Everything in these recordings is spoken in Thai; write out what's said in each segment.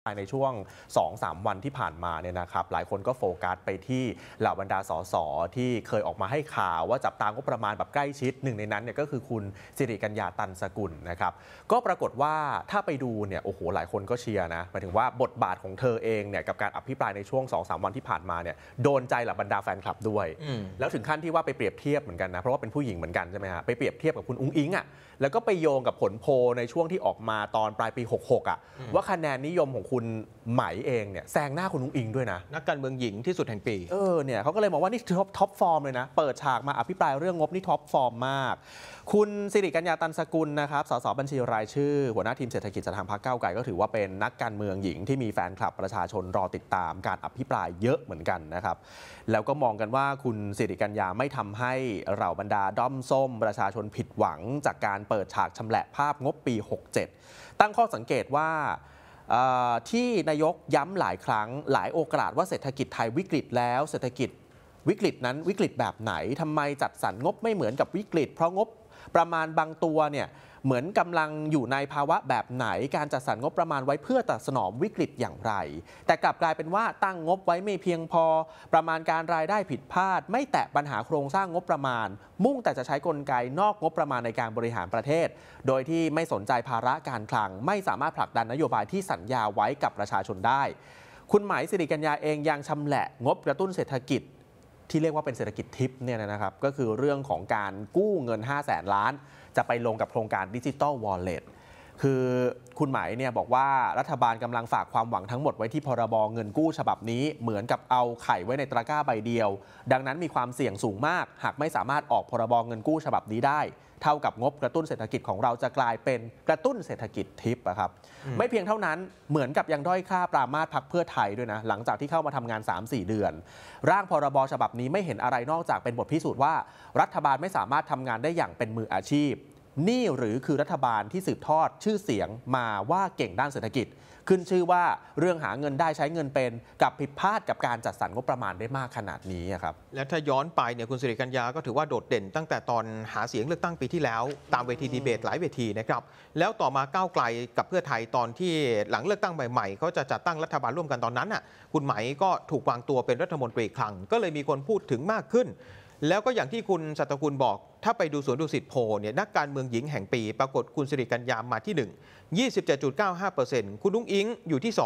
ในช่วง 2-3 วันที่ผ่านมาเนี่ยนะครับหลายคนก็โฟกัสไปที่เหล่าบรรดาสสที่เคยออกมาให้ข่าวว่าจับตางบประมาณแบบใกล้ชิดหนึ่งในนั้นเนี่ยก็คือคุณสิริกัญญาตันสกุลนะครับก็ปรากฏว่าถ้าไปดูเนี่ยโอ้โหหลายคนก็เชียร์นะหมายถึงว่าบทบาทของเธอเองเนี่ยกับการอภิปรายในช่วง 2-3 วันที่ผ่านมาเนี่ยโดนใจเหล่าบรรดาแฟนคลับด้วยแล้วถึงขั้นที่ว่าไปเปรียบเทียบเหมือนกันนะเพราะว่าเป็นผู้หญิงเหมือนกันใช่ไหมฮะไปเปรียบเทียบกับคุณอุ๊งอิ๊งอ่ะแล้วก็ไปโยงกับผลโพลในช่วงที่ออกมาตอนปลายปี 66 อ่ะว่าคะแนนนิยมของคุณไหมเองเนี่ยแซงหน้าคุณอุ๊งอิ๊งด้วยนะนักการเมืองหญิงที่สุดแห่งปีเนี่ยเขาก็เลยมองว่านี่ท็อปฟอร์มเลยนะเปิดฉากมาอภิปรายเรื่องงบนี่ท็อปฟอร์มมากคุณสิริกัญญาตันสกุลนะครับสสบัญชีรายชื่อหัวหน้าทีมเศรษฐกิจจากทางพรรคก้าวไกลก็ถือว่าเป็นนักการเมืองหญิงที่มีแฟนคลับประชาชนรอติดตามการอภิปรายเยอะเหมือนกันนะครับแล้วก็มองกันว่าคุณสิริกัญญาไม่ทำให้เหล่าบรรดาด้อมส้มประชาชนผิดหวังจากการเปิดฉากชำแหละภาพงบปี 67ตั้งข้อสังเกตว่าที่นายกย้ำหลายครั้งหลายโอกาสว่าเศรษฐกิจไทยวิกฤตแล้วเศรษฐกิจวิกฤตนั้นวิกฤตแบบไหนทำไมจัดสรรงบไม่เหมือนกับวิกฤตเพราะงบประมาณบางตัวเนี่ยเหมือนกำลังอยู่ในภาวะแบบไหนการจัดสรรงบประมาณไว้เพื่อตอบสนองวิกฤตอย่างไรแต่กลับกลายเป็นว่าตั้งงบไว้ไม่เพียงพอประมาณการรายได้ผิดพลาดไม่แตะปัญหาโครงสร้างงบประมาณมุ่งแต่จะใช้กลไกนอกงบประมาณในการบริหารประเทศโดยที่ไม่สนใจภาระการคลังไม่สามารถผลักดันนโยบายที่สัญญาไว้กับประชาชนได้คุณหมายสิริกัญญาเองยังชำแหละงบกระตุ้นเศรษฐกิจที่เรียกว่าเป็นเศรษฐกิจทิปเนี่ยนะครับก็คือเรื่องของการกู้เงิน 500,000 ล้านจะไปลงกับโครงการดิจิทัลวอลเล็ตคือคุณหมายเนี่ยบอกว่ารัฐบาลกำลังฝากความหวังทั้งหมดไว้ที่พรบเงินกู้ฉบับนี้เหมือนกับเอาไข่ไว้ในตะกร้าใบเดียวดังนั้นมีความเสี่ยงสูงมากหากไม่สามารถออกพรบเงินกู้ฉบับนี้ได้เท่ากับงบกระตุ้นเศรษฐกิจของเราจะกลายเป็นกระตุ้นเศรษฐกิจทิปครับไม่เพียงเท่านั้นเหมือนกับยังด้อยค่าปรามาสพรรคเพื่อไทยด้วยนะหลังจากที่เข้ามาทำงาน 3-4 เดือนร่างพรบฉบับนี้ไม่เห็นอะไรนอกจากเป็นบทพิสูจน์ว่ารัฐบาลไม่สามารถทำงานได้อย่างเป็นมืออาชีพนี่หรือคือรัฐบาลที่สืบทอดชื่อเสียงมาว่าเก่งด้านเศรษฐกิจขึ้นชื่อว่าเรื่องหาเงินได้ใช้เงินเป็นกับผิดพลาดกับการจัดสรรงบประมาณได้มากขนาดนี้ครับและถ้าย้อนไปเนี่ยคุณสิริกัญญาก็ถือว่าโดดเด่นตั้งแต่ตอนหาเสียงเลือกตั้งปีที่แล้วตามเวทีดีเบตหลายเวทีนะครับแล้วต่อมาก้าวไกลกับเพื่อไทยตอนที่หลังเลือกตั้งใหม่ๆเขาจะจัดตั้งรัฐบาลร่วมกันตอนนั้นน่ะคุณไหมก็ถูกวางตัวเป็นรัฐมนตรีคลังก็เลยมีคนพูดถึงมากขึ้นแล้วก็อย่างที่คุณสัตกุลบอกถ้าไปดูสวนดุสิตโพเนี่ยนักการเมืองหญิงแห่งปีปรากฏคุณสิริกัญญามาที่ 1 27.95% คุณนุ้งอิงอยู่ที่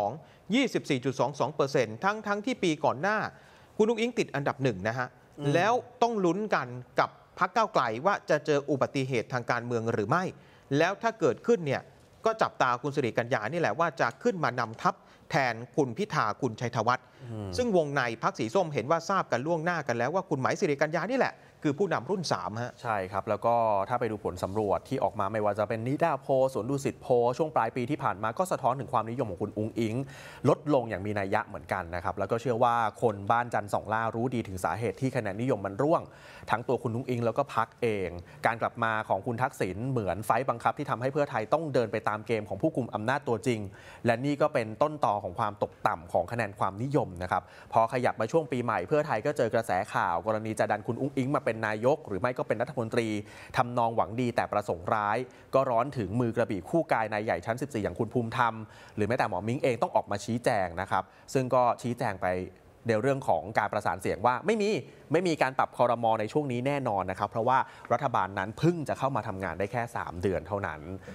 2 24.22% ทั้งที่ปีก่อนหน้าคุณนุ้งอิงติดอันดับ1นะฮะแล้วต้องลุ้นกันกับพรรคก้าวไกลว่าจะเจออุบัติเหตุทางการเมืองหรือไม่แล้วถ้าเกิดขึ้นเนี่ยก็จับตาคุณสิริกัญญานี่แหละว่าจะขึ้นมานำทัพแทนคุณพิธาคุณชัยธวัฒน์ซึ่งวงในพรรคสีส้มเห็นว่าทราบกันล่วงหน้ากันแล้วว่าคุณไหมสิริกัญญานี่แหละคือผู้นำรุ่น3ฮะใช่ครับแล้วก็ถ้าไปดูผลสำรวจที่ออกมาไม่ว่าจะเป็นนิดาโพสวนดุสิตโพช่วงปลายปีที่ผ่านมาก็สะท้อนถึงความนิยมของคุณอุ๊งอิ๊งลดลงอย่างมีนัยยะเหมือนกันนะครับแล้วก็เชื่อว่าคนบ้านจันทร์สองล่ารู้ดีถึงสาเหตุที่คะแนนนิยมมันร่วงทั้งตัวคุณอุ๊งอิ๊งแล้วก็พรรคเองการกลับมาของคุณทักษิณเหมือนไฟบังคับที่ทำให้เพื่อไทยต้องเดินไปตามเกมของผู้กุมอำนาจตัวจริงและนี่ก็เป็นต้นตอของความตกต่ำของคะแนนความนิยมนะครับพอขยับมาช่วงปีใหม่เพื่อไทยก็เจอกระแสข่าวกรณีจะดันคุณอุ๊งอิ๊งมาเป็นนายกหรือไม่ก็เป็นรัฐมนตรีทำนองหวังดีแต่ประสงค์ร้ายก็ร้อนถึงมือกระบี่คู่กายนายใหญ่ชั้น 14 อย่างคุณภูมิธรรมหรือแม้แต่หมอมิ้งเองต้องออกมาชี้แจงนะครับซึ่งก็ชี้แจงไปในเรื่องของการประสานเสียงว่าไม่มีการปรับครม.ในช่วงนี้แน่นอนนะครับเพราะว่ารัฐบาลนั้นเพิ่งจะเข้ามาทำงานได้แค่3 เดือนเท่านั้น